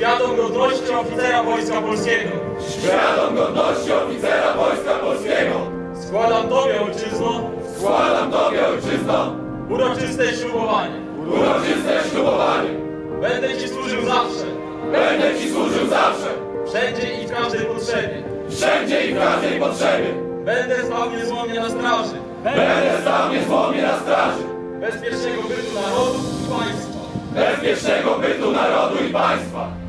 Świadom godności oficera Wojska Polskiego. Świadom godności oficera Wojska Polskiego. Składam Tobie, ojczyzno. Składam Tobie, ojczyzno. Uroczyste ślubowanie. Uroczyste ślubowanie. Będę Ci służył zawsze. Będę Ci służył zawsze. Wszędzie i w każdej potrzebie. Wszędzie i w każdej potrzebie. Będę stał niezłomnie na straży. Będę stał niezłomnie na straży. Bezpiecznego bytu narodu i państwa. Bezpiecznego bytu narodu i państwa.